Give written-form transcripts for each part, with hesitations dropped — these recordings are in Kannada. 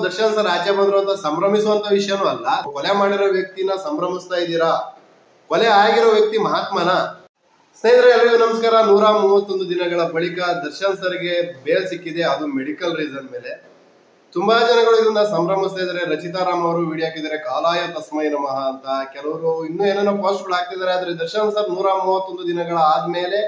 ದರ್ಶನ್ ಸರ್ ಆಚೆ ಬಂದ್ರು ಅಂತ ಸಂಭ್ರಮಿಸುವಂತ ವಿಷಯನೂ ಅಲ್ಲ. ಕೊಲೆ ಮಾಡಿರೋ ವ್ಯಕ್ತಿನ ಸಂಭ್ರಮಿಸ್ತಾ ಇದ್ದೀರಾ? ಕೊಲೆ ಆಗಿರೋ ವ್ಯಕ್ತಿ ಮಹಾತ್ಮನ? ಸ್ನೇಹಿತರೆ, ಎಲ್ಲರಿಗೂ ನಮಸ್ಕಾರ. 131 ದಿನಗಳ ಬಳಿಕ ದರ್ಶನ್ ಸರ್ಗೆ ಬೇಲ್ ಸಿಕ್ಕಿದೆ, ಅದು ಮೆಡಿಕಲ್ ರೀಸನ್ ಮೇಲೆ. ತುಂಬಾ ಜನಗಳು ಇದನ್ನ ಸಂಭ್ರಮಿಸ್ತಾ ಇದ್ದಾರೆ. ರಚಿತಾ ರಾಮ್ ಅವರು ವಿಡಿಯೋ ಹಾಕಿದ್ದಾರೆ, ಕಾಲಾಯ ತಸ್ಮೈ ನಮಃ ಅಂತ. ಕೆಲವರು ಇನ್ನೂ ಏನೇನೋ ಪೋಸ್ಟ್ಗಳು ಹಾಕ್ತಿದ್ದಾರೆ. ಆದ್ರೆ ದರ್ಶನ್ ಸರ್ 131 ದಿನಗಳ ಆದ್ಮೇಲೆ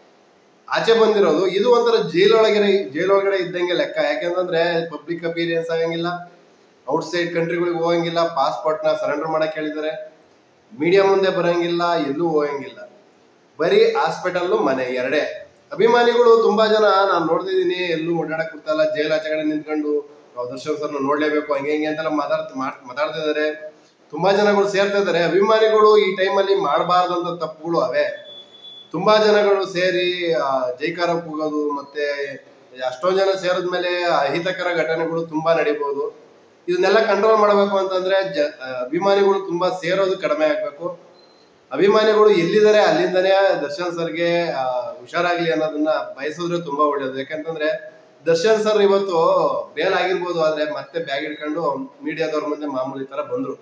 ಆಚೆ ಬಂದಿರೋದು, ಇದು ಒಂಥರ ಜೈಲೊಳಗಡೆ ಇದ್ದಂಗೆ ಲೆಕ್ಕ. ಯಾಕೆಂತಂದ್ರೆ ಪಬ್ಲಿಕ್ ಅಪಿಯರೆನ್ಸ್ ಆಗಂಗಿಲ್ಲ, ಔಟ್ಸೈಡ್ ಕಂಟ್ರಿಗಳಿಗೆ ಹೋಗಂಗಿಲ್ಲ, ಪಾಸ್ಪೋರ್ಟ್ ನ ಸರೆಂಡರ್ ಮಾಡಕ್ ಹೇಳಿದ್ದಾರೆ, ಮೀಡಿಯಾ ಮುಂದೆ ಬರಂಗಿಲ್ಲ, ಎಲ್ಲೂ ಹೋಗಂಗಿಲ್ಲ, ಬರೀ ಹಾಸ್ಪಿಟಲ್ ಮನೆ ಎರಡೇ. ಅಭಿಮಾನಿಗಳು ತುಂಬಾ ಜನ ನಾನು ನೋಡ್ತಿದೀನಿ, ಎಲ್ಲೂ ಓಡಾಡಕ್ ಬಿಡ್ತಲ್ಲ, ಜೈಲ್ ಆಚೆಗಡೆ ನಿಂತ್ಕೊಂಡು ದರ್ಶನ್ ಸರ್ನ ನೋಡ್ಲೇಬೇಕು ಹಂಗೆ ಹಿಂಗೆ ಅಂತೆಲ್ಲ ಮಾತಾಡ್ತಾ ಇದಾರೆ. ತುಂಬಾ ಜನಗಳು ಸೇರ್ತಾ ಇದಾರೆ. ಅಭಿಮಾನಿಗಳು ಈ ಟೈಮಲ್ಲಿ ಮಾಡಬಾರ್ದಂತ ತಪ್ಪುಗಳು ಅವೇ. ತುಂಬಾ ಜನಗಳು ಸೇರಿ ಜೈಕಾರ ಕೂಗೋದು, ಮತ್ತೆ ಅಷ್ಟೊಂದು ಜನ ಸೇರಿದ್ಮೇಲೆ ಅಹಿತಕರ ಘಟನೆಗಳು ತುಂಬಾ ನಡೀಬಹುದು. ಇದನ್ನೆಲ್ಲ ಕಂಟ್ರೋಲ್ ಮಾಡಬೇಕು ಅಂತಂದ್ರೆ ಅಭಿಮಾನಿಗಳು ತುಂಬಾ ಸೇರೋದು ಕಡಿಮೆ ಆಗ್ಬೇಕು. ಅಭಿಮಾನಿಗಳು ಎಲ್ಲಿದ್ದಾರೆ ಅಲ್ಲಿಂದನೇ ದರ್ಶನ್ ಸರ್ಗೆ ಹುಷಾರಾಗ್ಲಿ ಅನ್ನೋದನ್ನ ಬಯಸಿದ್ರೆ ತುಂಬಾ ಒಳ್ಳೇದು. ಯಾಕಂತಂದ್ರೆ ದರ್ಶನ್ ಸರ್ ಇವತ್ತು ಬೇಲ್ ಆಗಿರ್ಬೋದು, ಆದ್ರೆ ಮತ್ತೆ ಬ್ಯಾಗ್ ಇಟ್ಕೊಂಡು ಮೀಡಿಯಾದವ್ರ ಮುಂದೆ ಮಾಮೂಲಿ ತರ ಬಂದ್ರು.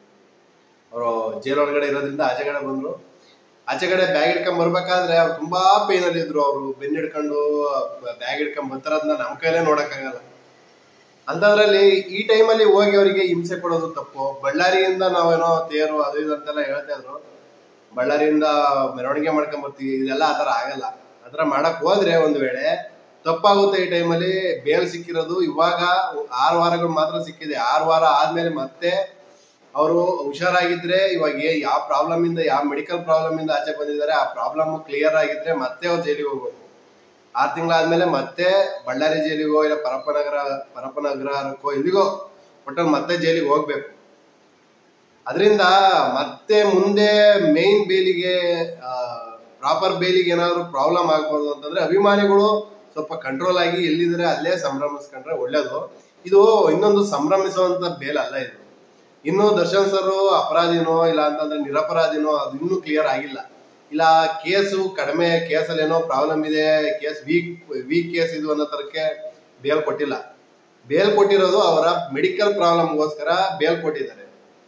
ಅವರು ಜೈಲ್ ಒಳಗಡೆ ಇರೋದ್ರಿಂದ ಆಚೆಗಡೆ ಬಂದ್ರು. ಆಚೆಗಡೆ ಬ್ಯಾಗ್ ಇಟ್ಕೊಂಡ್ ಬರ್ಬೇಕಾದ್ರೆ ಅವ್ರು ತುಂಬಾ ಪೇನ್ ಅಲ್ಲಿ ಇದ್ರು. ಅವರು ಬೆನ್ನ ಹಿಡ್ಕೊಂಡು ಬ್ಯಾಗ್ ಇಟ್ಕೊಂಡ್ ಬರ್ತಾರದನ್ನ ನಮ್ ಕೈಲೇ ನೋಡಕ್ಕಾಗಲ್ಲ. ಅಂತದ್ರಲ್ಲಿ ಈ ಟೈಮಲ್ಲಿ ಹೋಗಿ ಅವರಿಗೆ ಹಿಂಸೆ ಕೊಡೋದು ತಪ್ಪು. ಬಳ್ಳಾರಿಯಿಂದ ನಾವೇನೋ ತೇರು ಅದು ಇದು ಅಂತೆಲ್ಲ ಹೇಳ್ತಾ ಇದ್ರು, ಬಳ್ಳಾರಿಯಿಂದ ಮೆರವಣಿಗೆ ಮಾಡ್ಕೊಂಡ್ ಬರ್ತೀವಿ, ಇದೆಲ್ಲ ಆತರ ಆಗಲ್ಲ. ಆತರ ಮಾಡಕ್ ಹೋದ್ರೆ ಒಂದ್ ವೇಳೆ ತಪ್ಪಾಗುತ್ತೆ. ಈ ಟೈಮಲ್ಲಿ ಬೇಲ್ ಸಿಕ್ಕಿರೋದು ಇವಾಗ 6 ವಾರಗಳು ಮಾತ್ರ ಸಿಕ್ಕಿದೆ. 6 ವಾರ ಆದ್ಮೇಲೆ ಮತ್ತೆ ಅವರು ಹುಷಾರಾಗಿದ್ರೆ, ಇವಾಗ ಯಾವ ಪ್ರಾಬ್ಲಮ್ ಇಂದ, ಯಾವ ಮೆಡಿಕಲ್ ಪ್ರಾಬ್ಲಮ್ ಇಂದ ಆಚೆ ಬಂದಿದ್ದಾರೆ, ಆ ಪ್ರಾಬ್ಲಮ್ ಕ್ಲಿಯರ್ ಆಗಿದ್ರೆ ಮತ್ತೆ ಅವ್ರು ಜೈಲಿಗೆ ಹೋಗ್ಬೇಕು. 6 ತಿಂಗಳಾದ್ಮೇಲೆ ಮತ್ತೆ ಬಳ್ಳಾರಿ ಜೈಲಿಗೋ ಇಲ್ಲ ಪರಪ್ಪನಗರಕ್ಕೋ ಎಲ್ಲಿಗೋ ಒಟ್ಟಲ್ಲಿ ಮತ್ತೆ ಜೈಲಿಗೆ ಹೋಗ್ಬೇಕು. ಅದರಿಂದ ಮತ್ತೆ ಮುಂದೆ ಮೇನ್ ಬೇಲಿಗೆ ಪ್ರಾಪರ್ ಬೇಲಿಗೆ ಏನಾದ್ರು ಪ್ರಾಬ್ಲಮ್ ಆಗ್ಬೋದು ಅಂತಂದ್ರೆ ಅಭಿಮಾನಿಗಳು ಸ್ವಲ್ಪ ಕಂಟ್ರೋಲ್ ಆಗಿ ಎಲ್ಲಿದ್ರೆ ಅಲ್ಲೇ ಸಂಭ್ರಮಿಸ್ಕೊಂಡ್ರೆ ಒಳ್ಳೇದು. ಇದು ಇನ್ನೊಂದು ಸಂಭ್ರಮಿಸುವಂತ ಬೇಲ್ ಅಲ್ಲ ಇದು. ಇನ್ನು ದರ್ಶನ್ ಸರ್ ಅಪರಾಧಿನೋ ಇಲ್ಲ ಅಂತಂದ್ರೆ ನಿರಪರಾಧಿನೋ ಅದು ಇನ್ನೂ ಕ್ಲಿಯರ್ ಆಗಿಲ್ಲ. ಇಲ್ಲ ಕೇಸು ಕಡಿಮೆ, ಕೇಸಲ್ಲಿ ಏನೋ ಪ್ರಾಬ್ಲಮ್ ಇದೆ, ಕೇಸ್ ವೀಕ್ ಕೇಸ್ ಇದು ಅನ್ನೋ ತರಕ್ಕೆ ಬೇಲ್ ಕೊಟ್ಟಿಲ್ಲ. ಬೇಲ್ ಕೊಟ್ಟಿರೋದು ಅವರ ಮೆಡಿಕಲ್ ಪ್ರಾಬ್ಲಮ್ಗೋಸ್ಕರ ಬೇಲ್ ಕೊಟ್ಟಿದ್ದಾರೆ.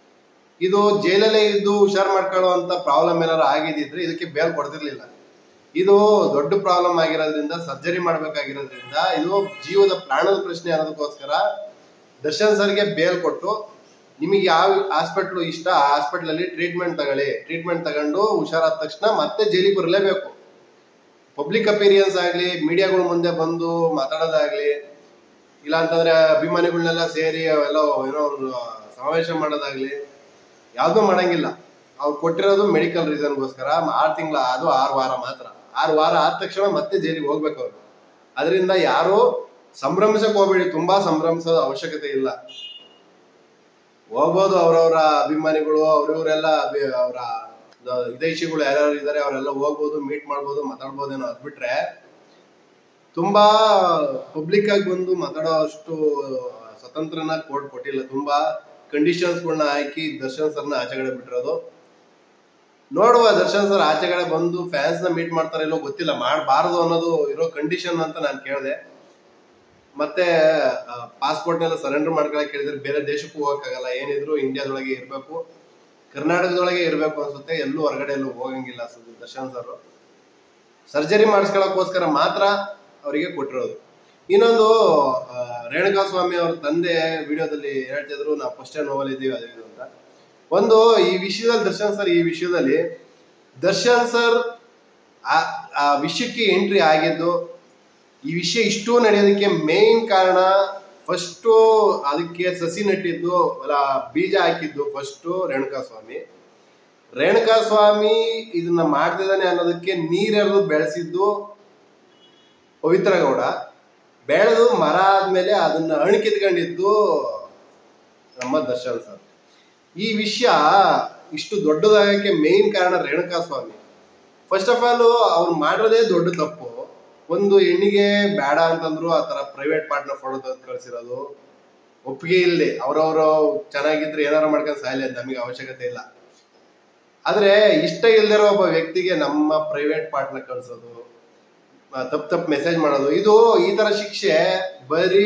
ಇದು ಜೈಲಲ್ಲೇ ಇದ್ದು ಹುಷಾರ್ ಮಾಡ್ಕೊಳ್ಳುವಂತ ಪ್ರಾಬ್ಲಮ್ ಏನಾರು ಆಗಿದ್ರೆ ಇದಕ್ಕೆ ಬೇಲ್ ಕೊಡ್ತಿರ್ಲಿಲ್ಲ. ಇದು ದೊಡ್ಡ ಪ್ರಾಬ್ಲಮ್ ಆಗಿರೋದ್ರಿಂದ, ಸರ್ಜರಿ ಮಾಡ್ಬೇಕಾಗಿರೋದ್ರಿಂದ, ಇದು ಜೀವದ ಪ್ರಾಣದ ಪ್ರಶ್ನೆ ಅನ್ನೋದಕ್ಕೋಸ್ಕರ ದರ್ಶನ್ ಸರ್ಗೆ ಬೇಲ್ ಕೊಟ್ಟು, ನಿಮಗೆ ಯಾವ ಹಾಸ್ಪಿಟ್ಲು ಇಷ್ಟ ಆ ಹಾಸ್ಪಿಟ್ಲ್ ಅಲ್ಲಿ ಟ್ರೀಟ್ಮೆಂಟ್ ತಗೊಂಡು ಹುಷಾರಾದ ತಕ್ಷಣ ಮತ್ತೆ ಜೈಲಿಗೆ ಬರಲೇಬೇಕು. ಪಬ್ಲಿಕ್ ಅಪಿಯರೆನ್ಸ್ ಆಗ್ಲಿ, ಮೀಡಿಯಾಗಳ ಮುಂದೆ ಬಂದು ಮಾತಾಡೋದಾಗ್ಲಿ, ಇಲ್ಲ ಅಂತಂದ್ರೆ ಅಭಿಮಾನಿಗಳನ್ನೆಲ್ಲ ಸೇರಿ ಅವೆಲ್ಲ ಏನೋ ಸಮಾವೇಶ ಮಾಡೋದಾಗ್ಲಿ ಯಾವ್ದು ಮಾಡಂಗಿಲ್ಲ. ಅವ್ರು ಕೊಟ್ಟಿರೋದು ಮೆಡಿಕಲ್ ರೀಸನ್ಗೋಸ್ಕರ 6 ತಿಂಗಳ, ಅದು 6 ವಾರ ಮಾತ್ರ. 6 ವಾರ ಆದ ತಕ್ಷಣ ಮತ್ತೆ ಜೈಲಿಗೆ ಹೋಗ್ಬೇಕು ಅವ್ರು. ಅದರಿಂದ ಯಾರು ಸಂಭ್ರಮಿಸಕ್ ಹೋಗ್ಬೇಡಿ, ತುಂಬಾ ಸಂಭ್ರಮಿಸೋದು ಅವಶ್ಯಕತೆ ಇಲ್ಲ. ಹೋಗ್ಬೋದು ಅವ್ರವ್ರ ಅಭಿಮಾನಿಗಳು, ಅವ್ರವರೆಲ್ಲ ಅವರ ವಿದೇಶಿಗಳು ಯಾರ್ಯಾರು ಇದಾರೆ ಅವರೆಲ್ಲ ಹೋಗ್ಬೋದು, ಮೀಟ್ ಮಾಡ್ಬೋದು, ಮಾತಾಡ್ಬೋದೇನೋ. ಅದ್ ಬಿಟ್ರೆ ತುಂಬಾ ಪಬ್ಲಿಕ್ ಆಗಿ ಬಂದು ಮಾತಾಡೋ ಅಷ್ಟು ಸ್ವತಂತ್ರನ ಕೋರ್ಟ್ ಕೊಟ್ಟಿಲ್ಲ. ತುಂಬಾ ಕಂಡೀಷನ್ಸ್ಗಳನ್ನ ಹಾಕಿ ದರ್ಶನ್ ಸರ್ನ ಆಚೆಗಡೆ ಬಿಟ್ಟಿರೋದು. ನೋಡುವ, ದರ್ಶನ್ ಸರ್ ಆಚೆಗಡೆ ಬಂದು ಫ್ಯಾನ್ಸ್ ನ ಮೀಟ್ ಮಾಡ್ತಾರೆ ಇಲ್ಲೋ ಗೊತ್ತಿಲ್ಲ, ಮಾಡಬಾರದು ಅನ್ನೋದು ಇರೋ ಕಂಡೀಷನ್ ಅಂತ ನಾನು ಕೇಳಿದೆ. ಮತ್ತೆ ಪಾಸ್ಪೋರ್ಟ್ ನೆಲ್ಲ ಸರೆಂಡರ್ ಮಾಡ್ಕೊಳಕ್ ಹೇಳಿದ್ರೆ, ಬೇರೆ ದೇಶಕ್ಕೂ ಹೋಗಕ್ಕಾಗಲ್ಲ, ಏನಿದ್ರು ಇಂಡಿಯಾದೊಳಗೆ ಇರ್ಬೇಕು, ಕರ್ನಾಟಕದೊಳಗೆ ಇರ್ಬೇಕು ಅನ್ಸುತ್ತೆ, ಎಲ್ಲೂ ಹೊರಗಡೆ ಎಲ್ಲೂ ಹೋಗಂಗಿಲ್ಲ ದರ್ಶನ್ ಸರ್. ಸರ್ಜರಿ ಮಾಡಿಸ್ಕೊಳಕ್ಕೋಸ್ಕರ ಮಾತ್ರ ಅವರಿಗೆ ಕೊಟ್ಟಿರೋದು. ಇನ್ನೊಂದು, ರೇಣುಕಾ ಸ್ವಾಮಿ ಅವ್ರ ತಂದೆ ವಿಡಿಯೋದಲ್ಲಿ ಹೇಳ್ತಿದ್ರು, ನಾವು ಫಸ್ಟ್ ನೋವಲ್ ಇದ್ದೀವಿ ಅದು ಇದು ಅಂತ. ಒಂದು ಈ ವಿಷಯದಲ್ಲಿ ದರ್ಶನ್ ಸರ್ ಆ ವಿಷಯಕ್ಕೆ ಎಂಟ್ರಿ ಆಗಿದ್ದು, ಈ ವಿಷಯ ಇಷ್ಟು ನಡೆಯೋದಕ್ಕೆ ಮೇನ್ ಕಾರಣ, ಫಸ್ಟು ಅದಕ್ಕೆ ಸಸಿ ನೆಟ್ಟಿದ್ದು ಅಲ್ಲ, ಬೀಜ ಹಾಕಿದ್ದು ಫಸ್ಟು ರೇಣುಕಾ ಸ್ವಾಮಿ ಇದನ್ನ ಮಾಡ್ತಿದ್ದಾನೆ ಅನ್ನೋದಕ್ಕೆ ನೀರೆರೆದು ಬೆಳೆಸಿದ್ದು ಪವಿತ್ರ ಗೌಡ. ಬೆಳೆದು ಮರ ಆದ್ಮೇಲೆ ಅದನ್ನ ಅಣಕಿತ್ಕೊಂಡಿದ್ದು ನಮ್ಮ ದರ್ಶನ್ ಸರ್. ಈ ವಿಷಯ ಇಷ್ಟು ದೊಡ್ಡದಾಗಕ್ಕೆ ಮೇನ್ ಕಾರಣ Renuka Swamy. First of all ಅವ್ರು ಮಾಡಿರೋದೇ ದೊಡ್ಡ ತಪ್ಪು. ಒಂದು ಹೆಣ್ಣಿಗೆ ಬೇಡ ಅಂತಂದ್ರು ಆ ತರ ಪ್ರೈವೇಟ್ ಪಾರ್ಟ್ನರ್ ಫೋಟೋ ತೆಗೆದು ಕಳ್ಸಿರೋದು ಒಪ್ಪಿಗೆ ಇಲ್ಲದೆ, ಅವ್ರವ್ರು ಚೆನ್ನಾಗಿದ್ರೆ ಏನಾರು ಮಾಡ್ಕೊಂಡು ಸಾಯ್ಲಿ ಅಂತ, ನಮಗೆ ಅವಶ್ಯಕತೆ ಇಲ್ಲ. ಆದ್ರೆ ಇಷ್ಟ ಇಲ್ದಿರೋ ಒಬ್ಬ ವ್ಯಕ್ತಿಗೆ ನಮ್ಮ ಪ್ರೈವೇಟ್ ಪಾರ್ಟ್ನರ್ ಕಳ್ಸೋದು, ತಪ್ಪು ಮೆಸೇಜ್ ಮಾಡೋದು, ಇದು ಈ ತರ ಶಿಕ್ಷೆ ಬರೀ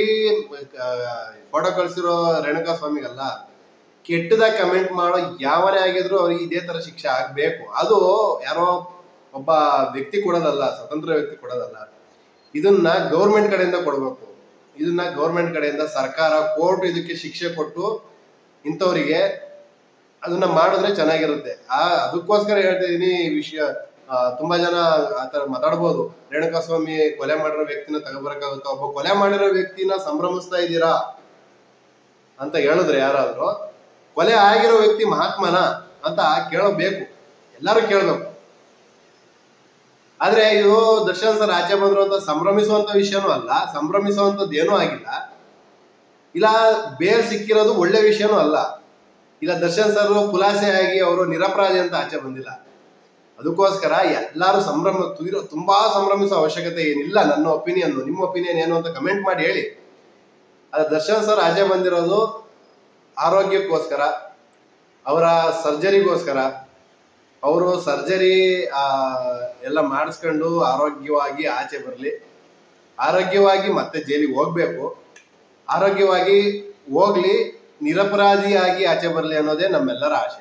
ಫೋಟೋ ಕಳ್ಸಿರೋ ರೇಣುಕಾ ಸ್ವಾಮಿಗಲ್ಲ, ಕೆಟ್ಟದಾಗ ಕಮೆಂಟ್ ಮಾಡೋ ಯಾವನೇ ಆಗಿದ್ರು ಅವ್ರಿಗೆ ಇದೇ ತರ ಶಿಕ್ಷೆ ಆಗ್ಬೇಕು. ಅದು ಯಾರೋ ಒಬ್ಬ ವ್ಯಕ್ತಿ ಕೊಡೋದಲ್ಲ, ಸ್ವತಂತ್ರ ವ್ಯಕ್ತಿ ಕೊಡೋದಲ್ಲ, ಇದನ್ನ ಗೌರ್ಮೆಂಟ್ ಕಡೆಯಿಂದ ಕೊಡ್ಬೇಕು. ಇದನ್ನ ಗೌರ್ಮೆಂಟ್ ಕಡೆಯಿಂದ ಸರ್ಕಾರ, ಕೋರ್ಟ್ ಇದಕ್ಕೆ ಶಿಕ್ಷೆ ಕೊಟ್ಟು ಇಂಥವ್ರಿಗೆ ಅದನ್ನ ಮಾಡಿದ್ರೆ ಚೆನ್ನಾಗಿರುತ್ತೆ. ಅದಕ್ಕೋಸ್ಕರ ಹೇಳ್ತಾ ಇದೀನಿ ಈ ವಿಷಯ. ತುಂಬಾ ಜನ ಆತರ ಮಾತಾಡ್ಬೋದು, ರೇಣುಕಾ ಸ್ವಾಮಿ ಕೊಲೆ ಮಾಡಿರೋ ವ್ಯಕ್ತಿನ ತಗೋಬರಕಾಗುತ್ತಾ, ಒಬ್ಬ ಕೊಲೆ ಮಾಡಿರೋ ವ್ಯಕ್ತಿನ ಸಂಭ್ರಮಿಸ್ತಾ ಇದ್ದೀರಾ ಅಂತ ಹೇಳಿದ್ರೆ ಯಾರಾದ್ರೂ, ಕೊಲೆ ಆಗಿರೋ ವ್ಯಕ್ತಿ ಮಹಾತ್ಮನ ಅಂತ ಕೇಳಬೇಕು, ಎಲ್ಲರೂ ಕೇಳ್ಬೇಕು. ಆದ್ರೆ ಇದು ದರ್ಶನ್ ಸರ್ ಆಚೆ ಬಂದ್ರು ಅಂತ ಸಂಭ್ರಮಿಸುವಂತ ವಿಷಯನೂ ಅಲ್ಲ, ಸಂಭ್ರಮಿಸುವಂತದ್ದು ಏನೂ ಆಗಿಲ್ಲ. ಇಲ್ಲ ಬೇಲ್ ಸಿಕ್ಕಿರೋದು ಒಳ್ಳೆ ವಿಷಯನೂ ಅಲ್ಲ. ಇಲ್ಲ ದರ್ಶನ್ ಸರ್ ಖುಲಾಸೆ ಆಗಿ ಅವರು ನಿರಪರಾಧಿ ಅಂತ ಆಚೆ ಬಂದಿಲ್ಲ. ಅದಕ್ಕೋಸ್ಕರ ಎಲ್ಲಾರು ತುಂಬಾ ಸಂಭ್ರಮಿಸೋ ಅವಶ್ಯಕತೆ ಏನಿಲ್ಲ. ನನ್ನ ಒಪಿನಿಯನ್, ನಿಮ್ಮ ಒಪಿನಿಯನ್ ಏನು ಅಂತ ಕಮೆಂಟ್ ಮಾಡಿ ಹೇಳಿ. ಅದ ದರ್ಶನ್ ಸರ್ ಆಚೆ ಬಂದಿರೋದು ಆರೋಗ್ಯಕ್ಕೋಸ್ಕರ, ಅವರ ಸರ್ಜರಿಗೋಸ್ಕರ. ಅವರು ಸರ್ಜರಿ ಎಲ್ಲ ಮಾಡಿಸ್ಕೊಂಡು ಆರೋಗ್ಯವಾಗಿ ಆಚೆ ಬರಲಿ, ಆರೋಗ್ಯವಾಗಿ ಮತ್ತೆ ಜೈಲಿಗೆ ಹೋಗ್ಬೇಕು, ಆರೋಗ್ಯವಾಗಿ ಹೋಗ್ಲಿ, ನಿರಪರಾಧಿಯಾಗಿ ಆಚೆ ಬರಲಿ ಅನ್ನೋದೇ ನಮ್ಮೆಲ್ಲರ ಆಶಯ.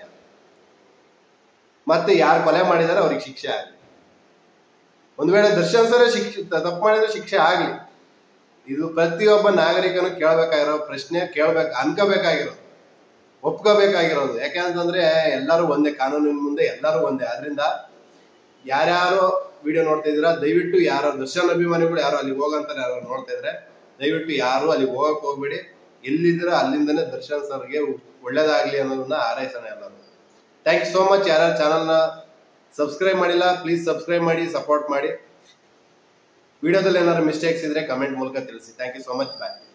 ಮತ್ತೆ ಯಾರು ಕೊಲೆ ಮಾಡಿದಾರೆ ಅವ್ರಿಗೆ ಶಿಕ್ಷೆ ಆಗಲಿ. ಒಂದ್ ವೇಳೆ ದರ್ಶನ್ ಸರ್ ತಪ್ಪು ಮಾಡಿದ್ರೆ ಶಿಕ್ಷೆ ಆಗ್ಲಿ. ಇದು ಪ್ರತಿಯೊಬ್ಬ ನಾಗರಿಕನು ಕೇಳ್ಬೇಕಾಗಿರೋ ಪ್ರಶ್ನೆ, ಅನ್ಕೋಬೇಕಾಗಿರೋದು, ಒಪ್ಕೋಬೇಕಾಗಿರೋದು. ಯಾಕೆಂತಂದ್ರೆ ಎಲ್ಲರೂ ಒಂದೇ, ಕಾನೂನಿನ ಮುಂದೆ ಎಲ್ಲರೂ ಒಂದೇ. ಆದ್ರಿಂದ ಯಾರ್ಯಾರು ವಿಡಿಯೋ ನೋಡ್ತಾ ಇದ್ದೀರಾ, ದಯವಿಟ್ಟು ಯಾರು ದರ್ಶನ್ ಅಭಿಮಾನಿಗಳು ಯಾರು ಅಲ್ಲಿಗೆ ಹೋಗಂತಾರೆ, ಯಾರು ನೋಡ್ತಾ ಇದ್ರೆ ದಯವಿಟ್ಟು ಯಾರು ಅಲ್ಲಿಗೆ ಹೋಗಕ್ ಹೋಗ್ಬೇಡಿ. ಎಲ್ಲಿದ್ದೀರಾ ಅಲ್ಲಿಂದನೇ ದರ್ಶನ್ ಸರ್ಗೆ ಒಳ್ಳೇದಾಗ್ಲಿ ಅನ್ನೋದನ್ನ ಹಾರೈಸೋಣ ಎಲ್ಲರೂ. Thank you so much. ಯಾರ್ಯಾರು ಚಾನಲ್ನ ಸಬ್ಸ್ಕ್ರೈಬ್ ಮಾಡಿಲ್ಲ ಪ್ಲೀಸ್ ಸಬ್ಸ್ಕ್ರೈಬ್ ಮಾಡಿ, ಸಪೋರ್ಟ್ ಮಾಡಿ. ವಿಡಿಯೋದಲ್ಲಿ ಏನಾದ್ರು ಮಿಸ್ಟೇಕ್ಸ್ ಇದ್ರೆ ಕಮೆಂಟ್ ಮೂಲಕ ತಿಳಿಸಿ. Thank you so much. Bye.